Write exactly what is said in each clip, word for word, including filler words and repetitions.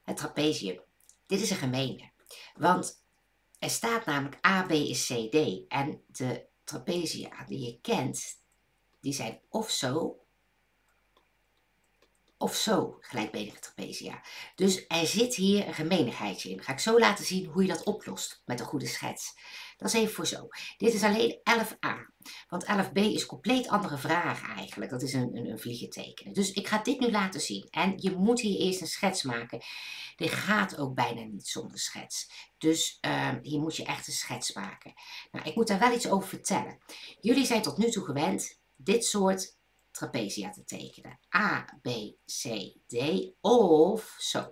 het trapezium. Dit is een gemene. Want er staat namelijk A, B is C, D. En de trapezia die je kent, die zijn of zo, of zo, gelijkbenige trapezia. Dus er zit hier een gemeenigheidje in. Ga ik zo laten zien hoe je dat oplost met een goede schets. Dat is even voor zo. Dit is alleen elf a. Want elf b is compleet andere vraag eigenlijk. Dat is een, een, een vliegen tekenen. Dus ik ga dit nu laten zien. En je moet hier eerst een schets maken. Dit gaat ook bijna niet zonder schets. Dus uh, hier moet je echt een schets maken. Nou, ik moet daar wel iets over vertellen. Jullie zijn tot nu toe gewend dit soort trapezia te tekenen. A, B, C, D of zo.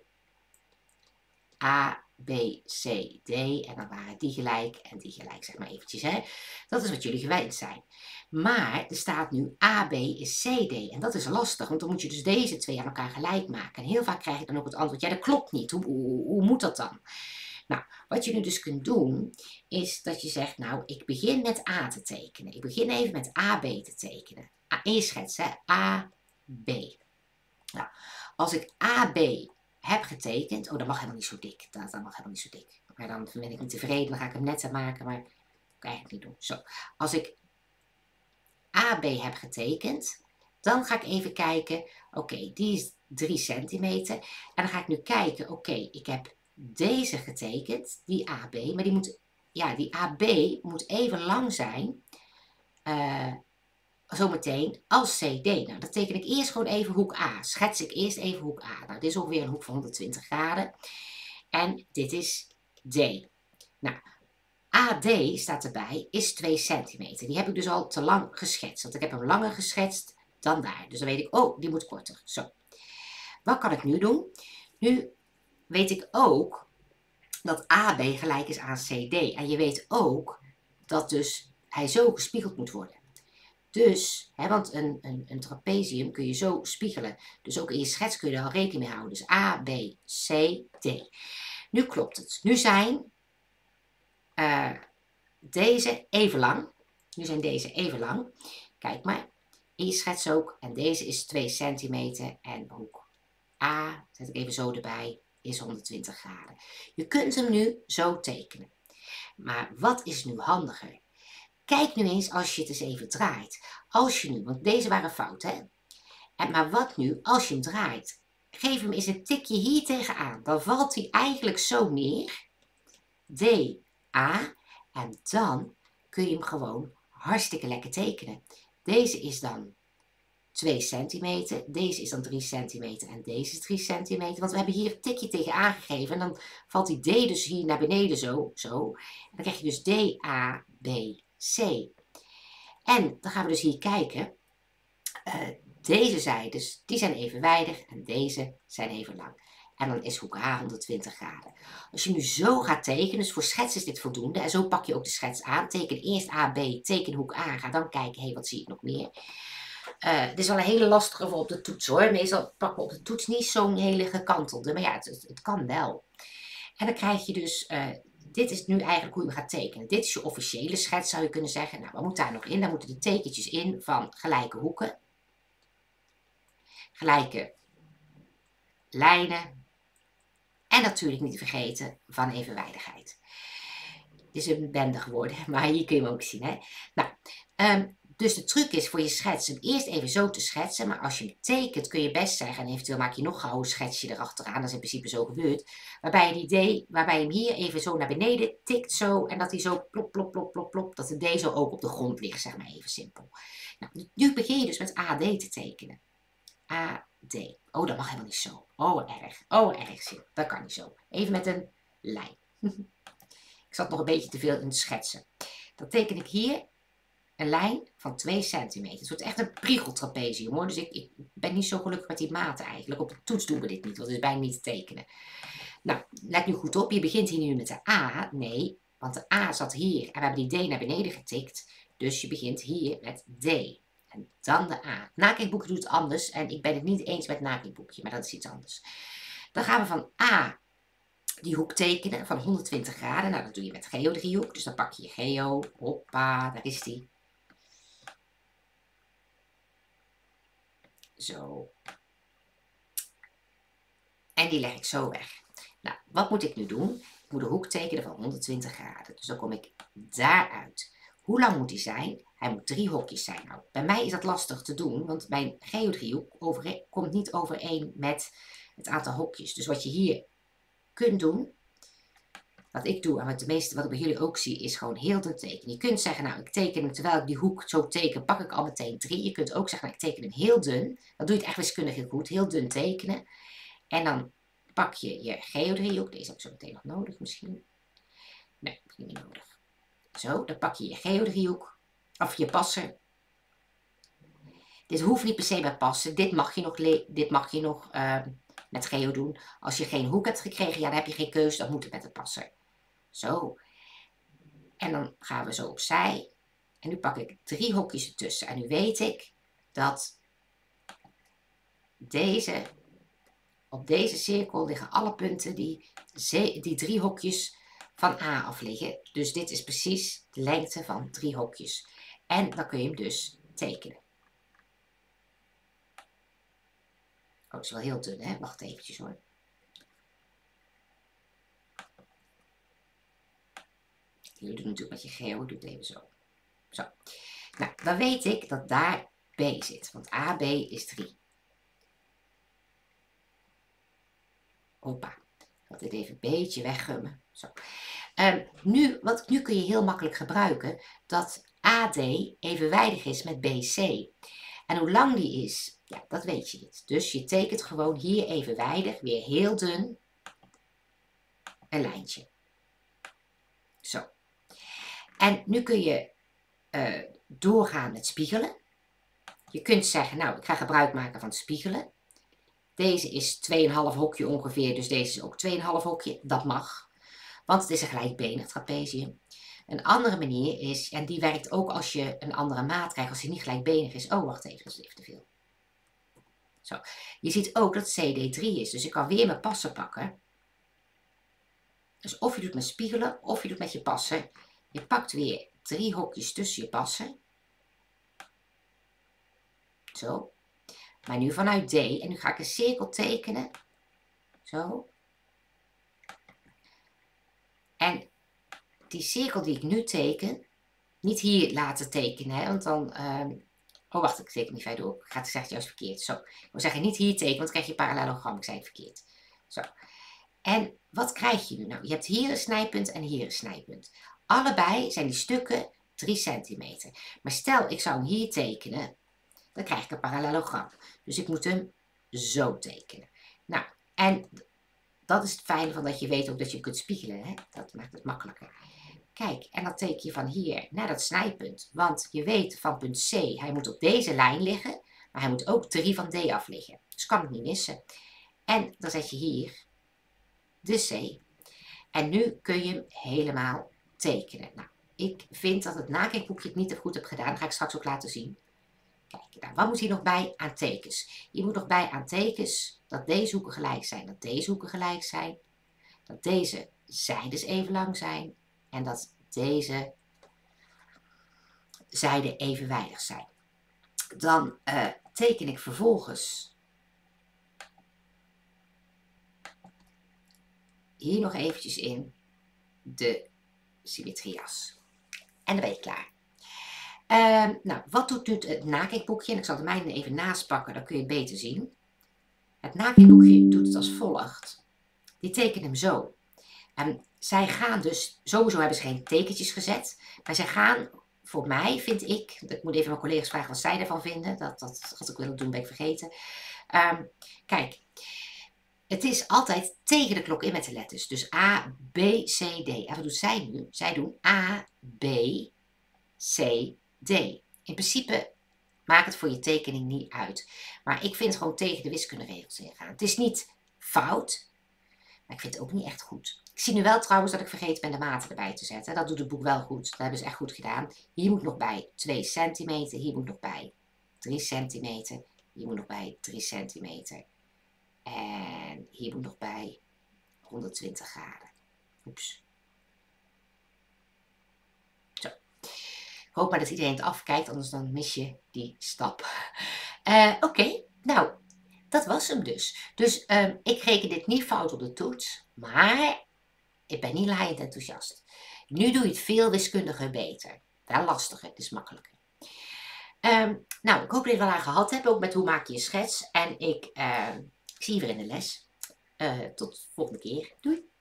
A, B, C, D en dan waren die gelijk en die gelijk, zeg maar eventjes. Hè? Dat is wat jullie gewend zijn. Maar er staat nu A, B is C, D en dat is lastig, want dan moet je dus deze twee aan elkaar gelijk maken. En heel vaak krijg je dan ook het antwoord, ja dat klopt niet, hoe, hoe, hoe moet dat dan? Nou, wat je nu dus kunt doen, is dat je zegt, nou ik begin met A te tekenen. Ik begin even met A, B te tekenen. Eerst schetsen, A, B. Nou, als ik A, B heb getekend, oh dat mag helemaal niet zo dik, dat, dat mag helemaal niet zo dik. Maar dan ben ik niet tevreden, dan ga ik hem netter maken, maar dat kan ik eigenlijk niet doen. Zo, als ik A, B heb getekend, dan ga ik even kijken, oké, okay, die is drie centimeter. En dan ga ik nu kijken, oké, okay, ik heb deze getekend, die A B, maar die moet, ja, die A B moet even lang zijn, uh, zometeen als C D. Nou, dat teken ik eerst gewoon even hoek A. Schets ik eerst even hoek A. Nou, dit is ongeveer een hoek van honderdtwintig graden. En dit is D. Nou, A D staat erbij, is twee centimeter. Die heb ik dus al te lang geschetst. Want ik heb hem langer geschetst dan daar. Dus dan weet ik, oh, die moet korter. Zo. Wat kan ik nu doen? Nu weet ik ook dat A B gelijk is aan C D. En je weet ook dat dus hij zo gespiegeld moet worden. Dus, hè, want een, een, een trapezium kun je zo spiegelen. Dus ook in je schets kun je er al rekening mee houden. Dus A, B, C, D. Nu klopt het. Nu zijn uh, deze even lang. Nu zijn deze even lang. Kijk maar. In je schets ook. En deze is twee centimeter. En hoek A, zet ik even zo erbij, is honderdtwintig graden. Je kunt hem nu zo tekenen. Maar wat is nu handiger? Kijk nu eens als je het eens even draait. Als je nu, want deze waren fout, hè? En maar wat nu als je hem draait? Geef hem eens een tikje hier tegenaan. Dan valt hij eigenlijk zo neer. D, A. En dan kun je hem gewoon hartstikke lekker tekenen. Deze is dan twee centimeter. Deze is dan drie centimeter. En deze is drie centimeter. Want we hebben hier een tikje tegenaan gegeven. En dan valt die D dus hier naar beneden zo. zo. En dan krijg je dus D, A, B, C. En dan gaan we dus hier kijken. Uh, deze zijdes, die zijn evenwijdig en deze zijn even lang. En dan is hoek H honderdtwintig graden. Als je nu zo gaat tekenen, dus voor schets is dit voldoende. En zo pak je ook de schets aan. Teken eerst A, B, teken hoek A. Ga dan kijken, hé, hey, wat zie ik nog meer? Uh, dit is wel een hele lastige voor op de toets hoor. Meestal pakken we op de toets niet zo'n hele gekantelde. Maar ja, het, het, het kan wel. En dan krijg je dus... Uh, Dit is nu eigenlijk hoe je gaat tekenen. Dit is je officiële schets, zou je kunnen zeggen. Nou, wat moet daar nog in? Daar moeten de tekentjes in van gelijke hoeken. Gelijke lijnen. En natuurlijk niet te vergeten van evenwijdigheid. Het is een bende geworden, maar hier kun je hem ook zien. Hè? Nou, um, dus de truc is voor je schets hem eerst even zo te schetsen. Maar als je hem tekent kun je best zeggen, en eventueel maak je nog gauw een schetsje erachteraan. Dat is in principe zo gebeurd. Waarbij je, die D, waarbij je hem hier even zo naar beneden tikt zo. En dat hij zo plop, plop, plop, plop, plop. Dat de D zo ook op de grond ligt, zeg maar even simpel. Nou, nu begin je dus met A D te tekenen. A D. Oh, dat mag helemaal niet zo. Oh, erg. Oh, erg zin. Dat kan niet zo. Even met een lijn. Ik zat nog een beetje te veel in het schetsen. Dan teken ik hier een lijn van twee centimeter. Het wordt echt een priegeltrapezium hoor. Dus ik, ik ben niet zo gelukkig met die maten eigenlijk. Op de toets doen we dit niet, want het is bijna niet te tekenen. Nou, let nu goed op. Je begint hier nu met de A. Nee, want de A zat hier. En we hebben die D naar beneden getikt. Dus je begint hier met D. En dan de A. Nakijkboekje doet het anders. En ik ben het niet eens met het nakijkboekje, maar dat is iets anders. Dan gaan we van A die hoek tekenen van honderdtwintig graden. Nou, dat doe je met geodriehoek. Dus dan pak je je geo. Hoppa, daar is die. Zo. En die leg ik zo weg. Nou, wat moet ik nu doen? Ik moet een hoek tekenen van honderdtwintig graden. Dus dan kom ik daaruit. Hoe lang moet die zijn? Hij moet drie hokjes zijn. Nou, bij mij is dat lastig te doen, want mijn geodriehoek overeen, komt niet overeen met het aantal hokjes. Dus wat je hier kunt doen, wat ik doe en wat, de meeste, wat ik bij jullie ook zie, is gewoon heel dun tekenen. Je kunt zeggen, nou ik teken hem, terwijl ik die hoek zo teken, pak ik al meteen drie. Je kunt ook zeggen, nou, ik teken hem heel dun. Dan doe je het echt wiskundig heel goed, heel dun tekenen. En dan pak je je geodriehoek, deze heb ik zo meteen nog nodig misschien. Nee, niet meer nodig. Zo, dan pak je je geodriehoek, of je passer. Dit hoeft niet per se bij passen, dit mag je nog, dit mag je nog uh, met geo doen. Als je geen hoek hebt gekregen, ja, dan heb je geen keuze, dan moet het met de passer. Zo. En dan gaan we zo opzij. En nu pak ik drie hokjes ertussen. En nu weet ik dat deze, op deze cirkel liggen alle punten die, die drie hokjes van A af liggen. Dus dit is precies de lengte van drie hokjes. En dan kun je hem dus tekenen. Oh, het is wel heel dun, hè? Wacht eventjes hoor. Je doet natuurlijk met je geo, doe het even zo. Zo. Nou, dan weet ik dat daar B zit, want A B is drie. Hoppa. Ik had dit even een beetje weggummen. Zo. Um, nu, wat, nu kun je heel makkelijk gebruiken dat A D evenwijdig is met B C. En hoe lang die is, ja, dat weet je niet. Dus je tekent gewoon hier evenwijdig, weer heel dun, een lijntje. Zo. En nu kun je uh, doorgaan met spiegelen. Je kunt zeggen, nou, ik ga gebruik maken van het spiegelen. Deze is twee komma vijf hokje ongeveer, dus deze is ook twee komma vijf hokje. Dat mag, want het is een gelijkbenig trapezium. Een andere manier is, en die werkt ook als je een andere maat krijgt, als hij niet gelijkbenig is. Oh, wacht even, dat is even te veel. Zo. Je ziet ook dat C D drie is, dus ik kan weer mijn passen pakken. Dus of je doet met spiegelen, of je doet met je passen. Je pakt weer drie hokjes tussen je passen. Zo. Maar nu vanuit D. En nu ga ik een cirkel tekenen. Zo. En die cirkel die ik nu teken, niet hier laten tekenen, hè, want dan... Uh, oh, wacht, ik teken niet verder op. Ik ga het zeggen juist verkeerd. Zo. Ik wil zeggen, niet hier tekenen, want dan krijg je parallelogram. Ik zei het verkeerd. Zo. En wat krijg je nu? Nou, je hebt hier een snijpunt en hier een snijpunt. Allebei zijn die stukken drie centimeter. Maar stel, ik zou hem hier tekenen, dan krijg ik een parallelogram. Dus ik moet hem zo tekenen. Nou, en dat is het fijne van dat je weet ook dat je hem kunt spiegelen. Hè? Dat maakt het makkelijker. Kijk, en dan teken je van hier naar dat snijpunt. Want je weet van punt C, hij moet op deze lijn liggen. Maar hij moet ook drie van D af liggen. Dus kan het niet missen. En dan zet je hier de C. En nu kun je hem helemaal tekenen. Nou, ik vind dat het nakijkboekje het niet te goed heb gedaan. Dat ga ik straks ook laten zien. Kijk, nou, wat moet hier nog bij aan tekens? Hier moet nog bij aan tekens dat deze hoeken gelijk zijn, dat deze hoeken gelijk zijn, dat deze zijdes even lang zijn en dat deze zijden evenwijdig zijn. Dan uh, teken ik vervolgens hier nog eventjes in de symmetrieas. En dan ben je klaar. Uh, nou, wat doet nu het nakijkboekje? En ik zal de mijne even naast pakken, dan kun je het beter zien. Het nakijkboekje doet het als volgt. Die tekenen hem zo. En zij gaan dus, sowieso hebben ze geen tekentjes gezet, maar zij gaan, voor mij vind ik, ik moet even mijn collega's vragen wat zij ervan vinden, dat, dat had ik willen doen, ben ik vergeten. Um, kijk, het is altijd tegen de klok in met de letters. Dus A, B, C, D. En wat doet zij nu? Zij doen A, B, C, D. In principe maakt het voor je tekening niet uit. Maar ik vind het gewoon tegen de wiskunderegels ingaan. Het is niet fout, maar ik vind het ook niet echt goed. Ik zie nu wel trouwens dat ik vergeten ben de maten erbij te zetten. Dat doet het boek wel goed. Dat hebben ze echt goed gedaan. Hier moet nog bij twee centimeter. Hier moet nog bij drie centimeter. Hier moet nog bij drie centimeter. En hier moet nog bij honderdtwintig graden. Oeps. Zo. Ik hoop maar dat iedereen het afkijkt, anders dan mis je die stap. Uh, Oké, okay. Nou, dat was hem dus. Dus um, ik reken dit niet fout op de toets, maar ik ben niet laaiend enthousiast. Nu doe je het veel wiskundiger beter. Wel lastiger, het is makkelijker. Um, nou, ik hoop dat je er wel aan gehad hebt, ook met hoe maak je een schets. En ik, uh, ik zie je weer in de les. Uh, tot de volgende keer. Doei!